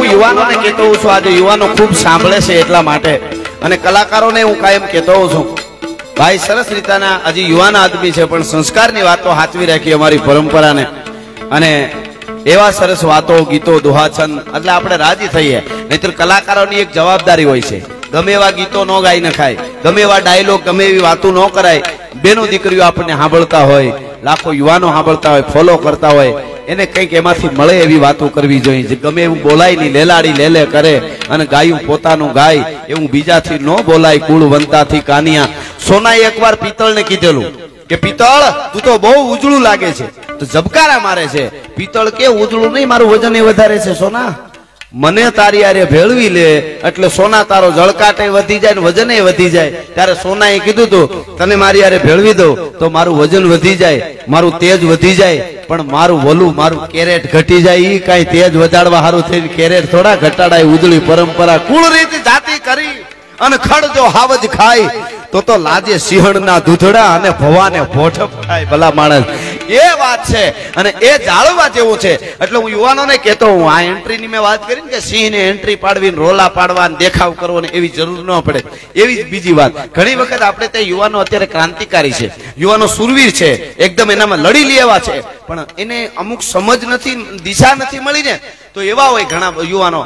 હું યુવાનોને કહેતો હોઉં છું, આજે યુવાનો ખૂબ સાંભળે છે એટલા માટે, અને કલાકારોને હું કાયમ કહેતો હોઉં છું, ભાઈ સરસ રીતના હજી યુવાન આદમી છે પણ સંસ્કારની વાતો હાચવી રાખી અમારી પરંપરાને, અને એવા સરસ વાતો, ગીતો, દોહા, છંદ એટલે આપણે રાજી થઈએ. નહીતર કલાકારોની એક જવાબદારી હોય છે, ગમે એવા ગીતો ન ગાઈ નખાય, ગમે એવા ડાયલોગ, ગમે એવી વાતો ન કરાય. બેનો દીકરીઓ આપણને સાંભળતા હોય, લાખો યુવાનો સાંભળતા હોય, ફોલો કરતા હોય, એને કંઈક એમાંથી મળે એવી વાતો કરવી જોઈએ. ગમે એવું બોલાય નહીં, લેલાડી લેલે કરે અને ગાયું પોતાનું ગાય એવું બીજાથી ન બોલાય. કુળવંતાથી કાનિયા. સોનાએ એકવાર પિત્તળને કીધેલું કે પિત્તળ તું તો બહુ ઉજળું લાગે છે, તો ઝબકારા મારે છે. પિત્તળ કે ઉજળું નહીં, મારું વજન એ વધારે છે. સોના મને તારી આરે ભેળવી લે એટલે સોના તારો જળકાટે વધી જાય ને વજન વધી જાય. ત્યારે સોનાએ કીધું તું તને મારી આરે ભેળવી દઉં તો મારું વજન વધી જાય, મારું તેજ વધી જાય, પણ મારું વલું, મારું કેરેટ ઘટી જાય. ઈ કઈ તેજ વધારવા હારું થઈને કેરેટ થોડા ઘટાડાય. ઉજળી પરંપરા કુળ રીત જાતિ કરી અને ખડ જો હાવજ ખાય તો લાજે સિંહણના દૂધડા અને ભવાને ભોઠપ થાય. ભલા માણસ એ વાત છે અને એ જાળવવા જેવું છે. એટલે હું યુવાનોને કહેતો હું, આ એન્ટ્રીની મેં વાત કરી કે સિંહને એન્ટ્રી પાડવીને રોલા પાડવા દેખાવ કરવો ને એવી જરૂર ન પડે. એવી જ બીજી વાત, ઘણી વખત આપણે તે યુવાનો અત્યારે ક્રાંતિકારી છે, યુવાનો સુરવીર છે, એકદમ એનામાં લડી લેવા છે, પણ એને અમુક સમજ નથી, દિશા નથી મળી ને, તો એવા હોય ઘણા યુવાનો,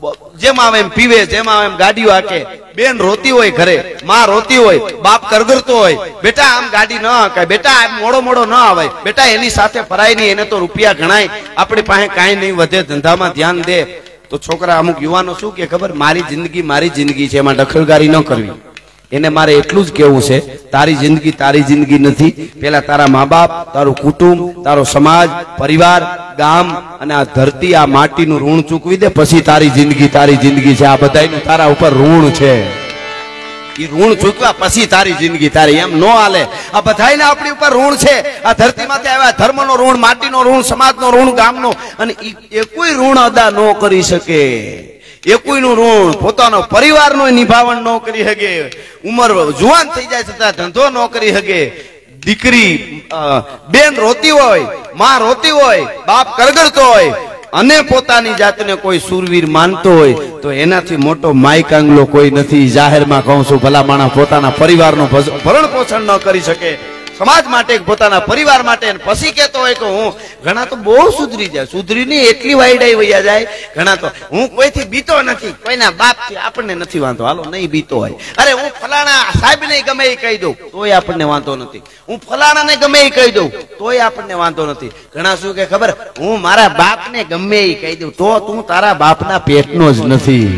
જેમ આવે એમ પીવે, જેમ આવે એમ ગાડીઓ હાકે. બેન રોતી હોય ઘરે, માં રોતી હોય, બાપ કરગરતો હોય, બેટા આમ ગાડી ન હકાય, બેટા આમ મોડો મોડો ન આવે, બેટા એની સાથે ફરાય નહીં, એને તો રૂપિયા ગણાય, આપણી પાસે કાંઈ નહીં વધે, ધંધામાં ધ્યાન દે. તો છોકરા અમુક યુવાનો શું કે ખબર, મારી જિંદગી છે, એમાં દખલગારી ન કરવી. એને મારે એટલું જ કેવું છે, તારી જિંદગી નથી. પેલા તારા મા બાપ, તારું કુટુંબ, તારો સમાજ, પરિવાર, ગામ અને આ ધરતી, આ માટીનું ઋણ ચૂકવી દે, પછી તારી જિંદગી છે. આ બધાયનું તારા ઉપર ઋણ છે, એ ઋણ ચૂકવા પછી તારી જિંદગી તારી. એમ નો હાલે. આ બધાયને આપણી ઉપર ઋણ છે. આ ધરતીમાંથી આવ્યા, ધર્મનો ઋણ, માટીનો ઋણ, સમાજનો ઋણ, ગામનો, અને એ કોઈ ઋણ અદા ન કરી શકે. એ કોઈનું ઋણ, પોતાનો પરિવારનો નિભાવન ન કરી શકે. ઉંમર જુવાન થઈ જાય છતાં ધંધો ન કરી શકે. દીકરી, બેન રોતી હોય, માં રોતી હોય, બાપ કરગરતો હોય, અને પોતાની જાતને કોઈ સુરવીર માનતો હોય, તો એનાથી મોટો માયકાંગલો કોઈ નથી. જાહેરમાં કહું છું, ભલા માણસ પોતાના પરિવારનું ભરણ પોષણ ન કરી શકે, સમાજ માટે, પોતાના પરિવાર માટે, પછી કેતો હોય કે હું, ઘણા તો બહુ સુધરી જાય, સુધરીને એટલી વાયડાઈ વૈયા જાય. ઘણા તો હું કોઈથી બીતો નથી, કોઈના બાપથી આપણને નથી વાંધો, હાલો નહીં બીતો હોય. અરે હું ફલાણા સાહેબને ગમે એ કહી દઉં તોય આપણને વાંધો નથી, હું ફલાણાને ગમે એ કહી દઉં તોય આપણને વાંધો નથી. ઘણા શું કે ખબર, હું મારા બાપને ગમે એ કહી દઉં તો તું તારા બાપના પેટનો જ નથી.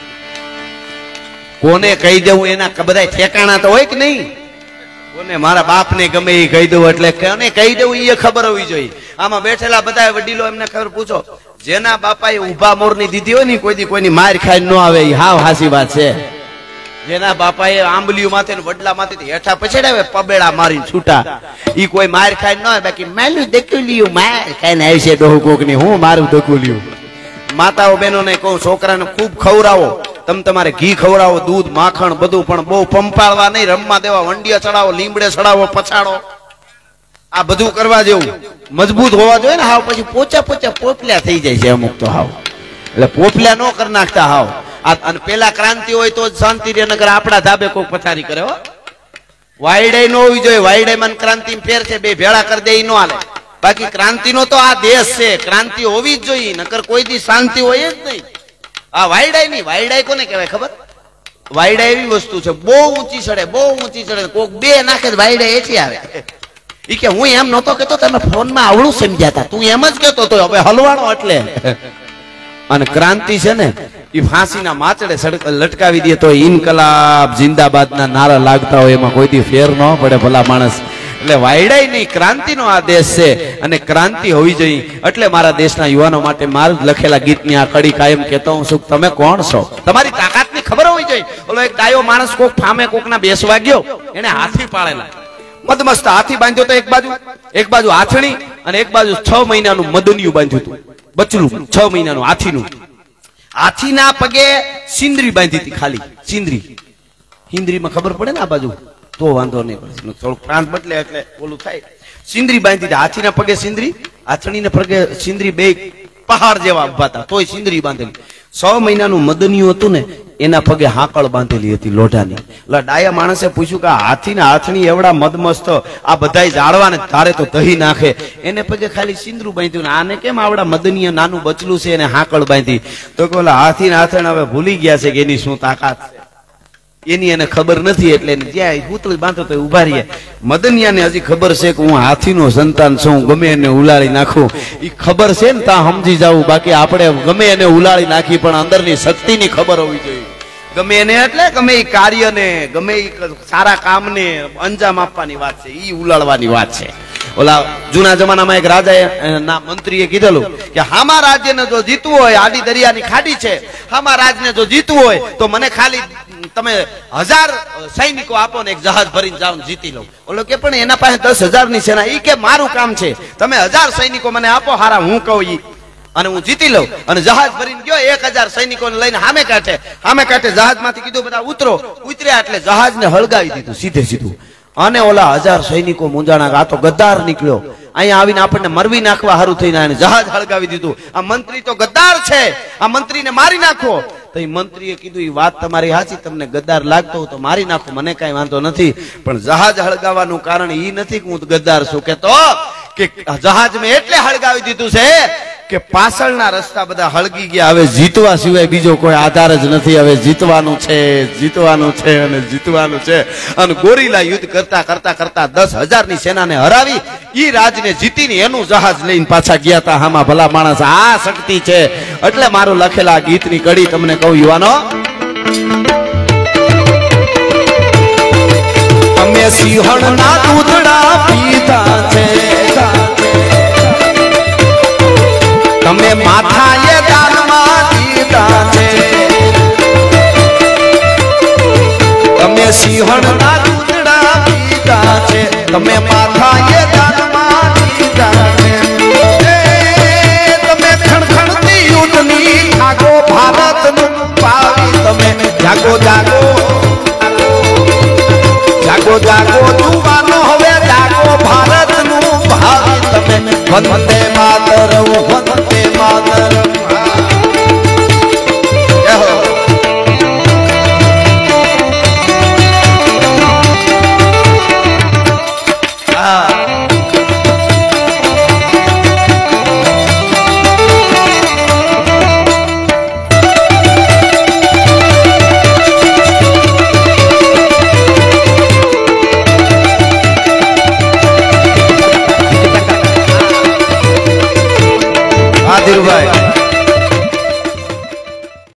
કોને કહી દેવું એના બધા ઠેકાણા તો હોય કે નહીં. કોને મારા બાપને ગમે એ કહી દઉં એટલે કોને કહી દઉં એ ખબર હોવી જોઈએ. આમાં બેઠેલા બધા વડીલો એમને ખબર પૂછો, જેના બાપાએ ઉભા મોરની દીધી હોય ને કોઈની માર ખાઈ ન આવે, એ હાવ હાસી વાત છે. જેના બાપાએ આંબલીઓ માથે વડલા માથે હેઠા પછેડાવે પબેડા મારીને છૂટા, ઈ કોઈ માર ખાઈ ન આવે. બાકી માલું દકુલ્યું માર ખાઈને આવી છે ડોહુ કોક ની, હું મારું દકુલ્યું. માતાઓ બહેનોને કહું, છોકરાને ખૂબ ખવડાવો, તમે તમારે ઘી ખવડાવો, દૂધ, માખણ બધું, પણ બહુ પંપાળવા નહીં, રમવા દેવા. વંડિયા ચડાવો, લીમડે ચડાવો, પછાડો, આ બધું કરવા જેવું. મજબૂત હોવા જોઈએ ને હાવ, પછી પોચા પોપલ્યા થઈ જાય છે અમુક તો હાવ. એટલે પોપલ્યા ન કરી નાખતા હાવ. અને પેલા ક્રાંતિ હોય તો જ શાંતિ રે, નગર આપણા ધાબે કોઈક પથારી કરે. હો, વાયડાઈ ન હોવી જોઈએ. વાયડાઈ માં ક્રાંતિ ફેર છે, બે ભેળા કરી દે ન હાલે. બાકી ક્રાંતિ નો તો આ દેશ છે, ક્રાંતિ હોવી જ જોઈએ, નકર કોઈ દી શાંતિ હોય જ નહીં. આ વાયડાઈ નહીં, વાયડાઈ કોને કહેવાય ખબર? વાયડા એવી વસ્તુ છે, બહુ ઊંચી ચડે, બહુ ઊંચી ચડે, કોક બે નાખે વાયડા એથી આવે. ઈ કે હું એમ નતો કેતો, તમે ફોનમાં આવડું સમજાતા, તું એમ જ કેતો તો હવે હલવાણો એટલે. અને ક્રાંતિ છે ને એ ફાંસીના માચડે લટકાવી દે તો ઇનકલાબ જિંદાબાદ ના નારા લાગતા હોય, એમાં કોઈ દી ફેર ન પડે. ભલા માણસ એટલે વાયડાઈ નહીં, ક્રાંતિનો આ દેશ છે અને ક્રાંતિ હોવી જોઈએ. એટલે મારા દેશના યુવાનો માટે મારું લખેલા ગીતની આ કડી કાયમ કહેતો હું છું, તમે કોણ છો, તમારી તાકાતની ખબર હોવી જોઈએ. ઓલો એક ડાયો માણસ કોક ફામે કોકના બેસવા ગયો, એને હાથી પાળેલા, મદમસ્ત હાથી બાંધ્યો તો, એક બાજુ હાથણી અને એક બાજુ 6 મહિનાનું મદનિયું બાંધ્યું હતું, બચલું 6 મહિનાનું હાથીનું. હાથીના પગે સિંદરી બાંધી હતી, ખાલી સિંદરી. હિન્દ્રીમાં ખબર પડે ને આ બાજુ તો વાંધો નહીં, થોડુંક પ્રાંત બદલે એટલે ઓલું થાય. સિંદરી બાંધી હતી, હાથીના પગે સિંદરી, હાથણીના પગે સિંદરી, બે પહાડ જેવા ઉભા હતા તોય સિંદરી બાંધેલી. 6 મહિનાનું મદનિયું હતું ને એના પગે હાકળ બાંધેલી હતી લોઢાની. એટલે ડાયા માણસે પૂછ્યું કે હાથી ને હાથણી એવડા મદમસ્ત આ બધાય જાળવાને તારે તો દહી નાખે, એને પગે ખાલી સિંદરું બાંધ્યું ને આને કેમ આવડા મદનીય નાનું બચલું છે એને હાકળ બાંધી? તો કે ઓલા હાથી ને હાથણ હવે ભૂલી ગયા છે કે એની શું તાકાત છે, એની એને ખબર નથી, એટલે જ્યાં પૂતળી બાંધો તો ઉભા રહીએ. મદનિયાને હજી ખબર છે કે હું હાથીનો સંતાન છું, ગમે એને ઉલાળી નાખું. એ ખબર છે ને ત્યાં સમજી જવું, બાકી આપણે ગમે એને ઉલાળી નાખી પણ અંદરની શક્તિની ખબર હોવી જોઈએ. ગમે એને એટલે ગમે એ કાર્યને ગમે એ સારા કામને અંજામ આપવાની વાત છે, એ ઉલાળવાની વાત છે. ઓલા જૂના જમાનામાં એક રાજા ના મંત્રીએ કીધેલું કે હામા રાજ્યને જો જીતવું હોય, આડી દરિયાની ખાડી છે, હામા રાજને જો જીતવું હોય તો મને ખાલી તમે 1000 સૈનિકો આપો ને એક જહાજ ભરીને જાઓ જીતી લો. ઓલો કે પણ એના પાસે 10,000 ની સેના, ઈ કે મારું કામ છે, તમે 1000 સૈનિકો મને આપો, હારા હું કહું ઈ, અને હું જીતી લઉં. અને જહાજ ભરીને ગયો 1000 સૈનિકોને લઈને સામે કાંઠે જહાજમાંથી કીધું બધા ઉતરો. ઉતર્યા એટલે જહાજને હળગાવી દીધું સીધે સીધું. અને ઓલા 1000 સૈનિકો મુંજાણા, આ તો ગદ્દાર નીકળ્યો, અહીંયા આવીને આપણને મરવી નાખવા હારું થઈને આને જહાજ હળગાવી દીધું. આ મંત્રી તો ગદ્દાર છે, આ મંત્રીને મારી નાખો. તો એ મંત્રીએ કીધું એ વાત તમારી સાચી, તમને ગદ્દાર લાગતો હોય તો મારી નાખો, મને કઈ વાંધો નથી, પણ જહાજ હળગાવવાનું કારણ એ નથી કે હું ગદ્દાર છું, કે તો કે જહાજ મેં એટલે હળગાવી દીધું છે કે પાછળના રસ્તા બધા હળગી ગયા, હવે જીતવા સિવાય બીજો કોઈ આધાર જ નથી, હવે જીતવાનું છે, જીતવાનું છે અને જીતવાનું છે. અને ગોરીલા યુદ્ધ કરતા કરતા કરતા 10,000 ની સેનાને હરાવી ઈ રાજને જીતીને એનું જહાજ લઈને પાછા ગયા હતા. હામાં ભલા માણસ, આ શક્તિ છે. એટલે મારું લખેલા ગીતની કડી તમને કહું યુવાનો, અમે સિંહણના દૂધડા પીધા છે, તમે માથાએ દાનમાં દીધા છે, તમે સિંહણના દૂધડા પીધા છે, તમે માથાએ દાનમાં દીધા છે, તમે ખણખણતી યુદ્ધની જાગો ભારતનું પાવી, તમે જાગો જાગો જાગો જાગો જુવાનો હવે જાગો ભારતનું ભાવિ, તમે વંદે માતરમ વંદે માતરમ. ધીરુભાઈ